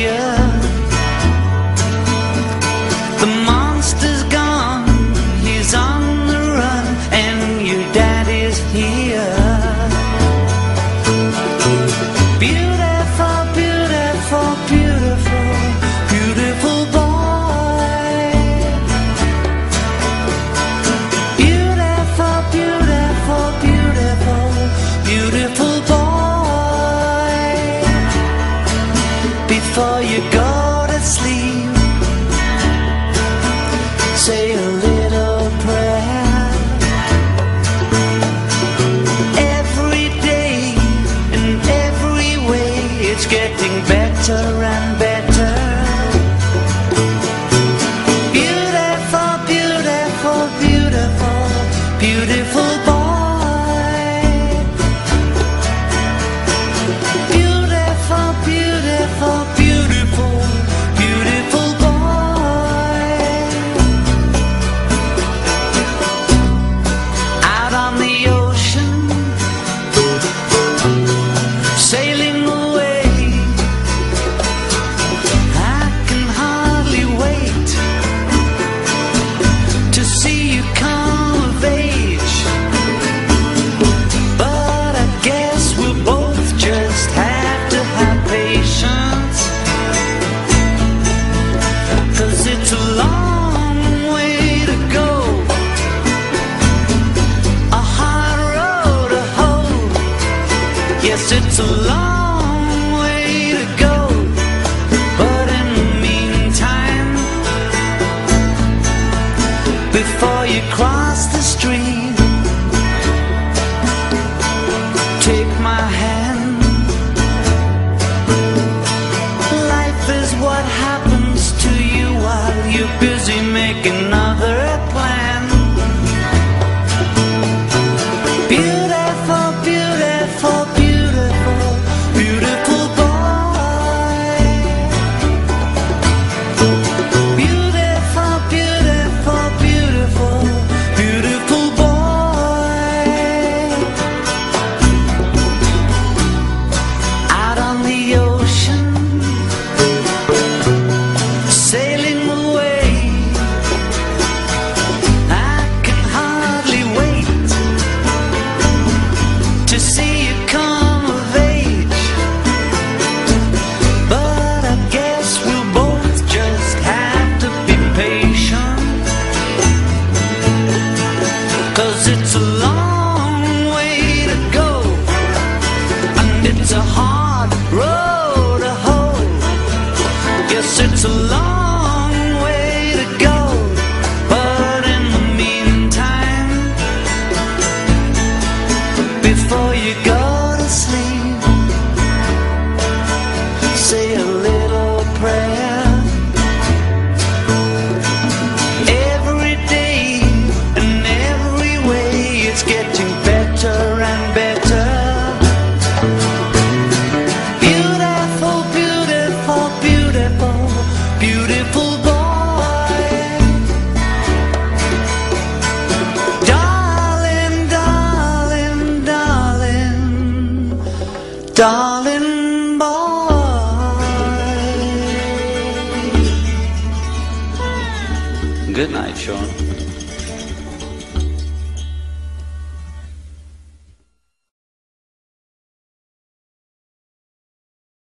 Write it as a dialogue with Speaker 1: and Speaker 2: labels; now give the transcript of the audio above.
Speaker 1: here. The monster's gone, he's on the run, and your daddy's here. Beautiful, beautiful, beautiful, beautiful boy. Beautiful, beautiful, beautiful, beautiful boy. Before you go to sleep, say a little prayer. Every day, in every way, it's getting better and better. Beautiful, beautiful, beautiful, beautiful boy. Beautiful, beautiful, beautiful, beautiful boy. Out on the ocean, sailing away, I can hardly wait to see you come of age. But I guess we'll both just have to have patience, 'cause it's a long way to go, a hard road to hoe. Yes, it's a long way to go, but in the meantime, before you cross the street, take my hand. Life is what happens to you while you're busy making other plans. Beautiful, beautiful, beautiful, beautiful boy. Beautiful, beautiful, beautiful, beautiful boy. Out on the ocean, sailing away, I can hardly wait to see you come of age. But I guess we'll both just have to be patient, 'cause it's a long way to go, and it's a hard road to hoe. Yes, it's a long way to go, but in the meantime, before you go to sleep, say a little prayer. Every day, in every way, it's getting better and better. Beautiful, beautiful, beautiful, beautiful boy. Darling, darling, darling, darling boy. Good night, Sean.